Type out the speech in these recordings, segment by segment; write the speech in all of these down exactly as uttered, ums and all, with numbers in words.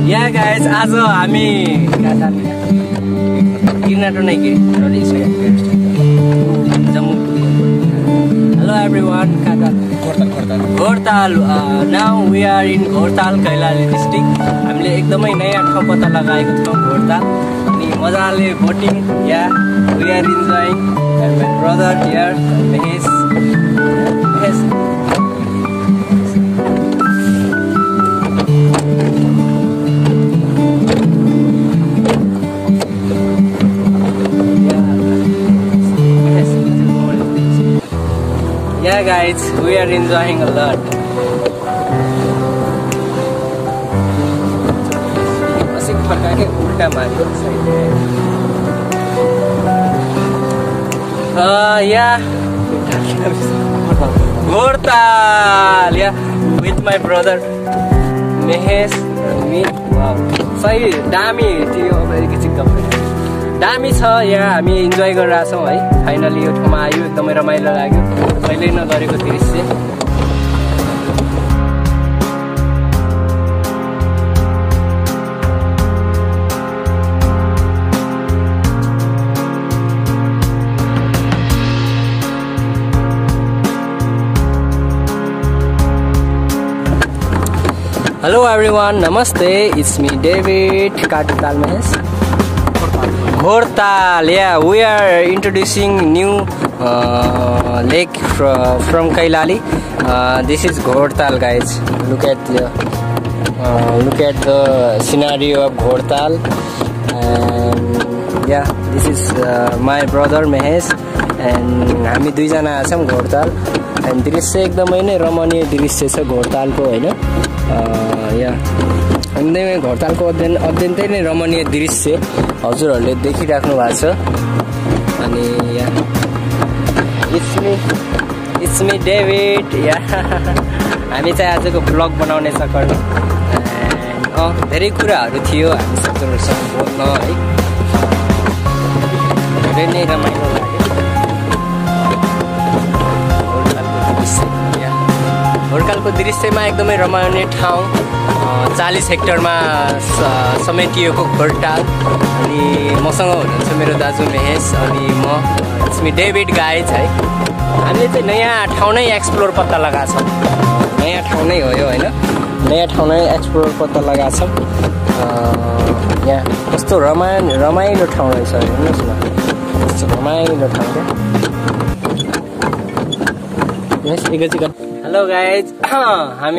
Yeah guys, आज हामी किनाटो नै के Hello everyone, Ghoor Taal. Uh, now we are in Ghoor Taal, Kailali district. हामीले एकदमै नयाँ ठाउँ पत्ता लगाएको छौँ Ghoor Taal. अनि मजाले boating, yeah, we are enjoying. And my brother here, Mahesh. Mahesh. Yeah guys, we are enjoying a lot. Uh, yeah. Ghoor Taal, yeah, with my brother Mahesh and me. Wow, सही दामी थियो दामी छ यहाँ हामी enjoy गरिरहेको छौँ है फाइनली यो ठाउँमा आयो एकदमै रमाइलो लाग्यो कहिल्यै नगरेको दृश्य Hello everyone, namaste, it's me David, Ghoor Taal Mahesh. Ghoor Taal, yeah, we are introducing new uh, lake from, from Kailali. Uh, this is Ghoor Taal, guys. Look at the uh, look at the scenario of Ghoor Taal, and yeah, this is uh, my brother Mahesh, and हामी दुई जना छौं Ghoor Taal, and दृश्य एकदमै नै रमणीय दृश्य छ Ghoor Taal को हैन या एकदमै Ghoor Taal को अध्ययन अत्यन्तै नै रमणीय दृश्य हजुरहरुले देखिराख्नु भएको छ अनि yeah it's me it's me David yeah हामी चाहिँ आजको ब्लग बनाउने छ गर्न अ धेरै कुराहरु थियो हामी सबैसँग बोल्न है धेरै नै रमाइलो लाग्यो Ghoor Taalको दृश्यमा एकदमै रमाइलो ठाउँ चालीस हेक्टरमा समेटिएको Ghoor Taal अनि मसँग हुनुहुन्छ मेरो दाजु महेश अनि म इट्स मी डेभिड गाइज है हामीले चाहिँ नयाँ ठाउँ नै एक्सप्लोर पत्ता लगाएको छौँ नयाँ ठाउँ नै हो यो हैन नयाँ ठाउँ नै एक्सप्लोर पत्ता लगाएको छौँ यहाँ कस्तो रमाइलो रमाइलो ठाउँ रहेछ हेर्नुहोस् न कस्तो रमाइलो ठाउँ क्या यस एकैछिन हेलो गाइज हामी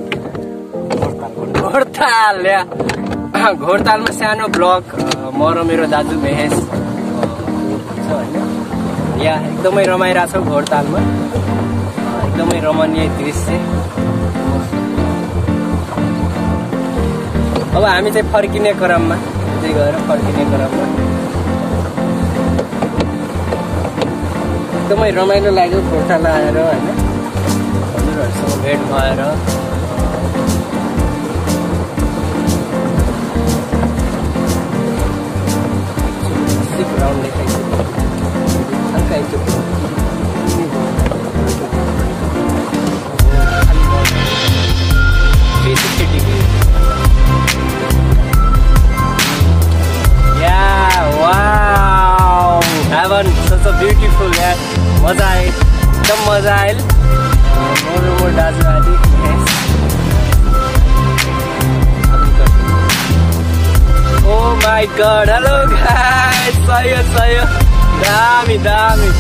Ghoor Taal या Ghoor Taalमा सानो ब्लग म र मेरो दाजु महेश छ हैन या एकदमै रमाइरा छ Ghoor Taalमा एकदमै रमणीय दृश्य अब हामी चाहिँ फर्किने क्रममा त्यही गएर फर्किने क्रममा एकदमै रमाइलो लाग्यो Ghoor Taal आएर हैन हजुरहरुसँग भेट भएर Such a beautiful यार मजा आयो एकदम मजा आयो मोरो मोर दाजु आदि Oh my god, hello guys, सही हो सही हो दामी दामी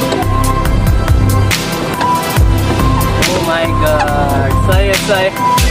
Oh my god, सही हो सही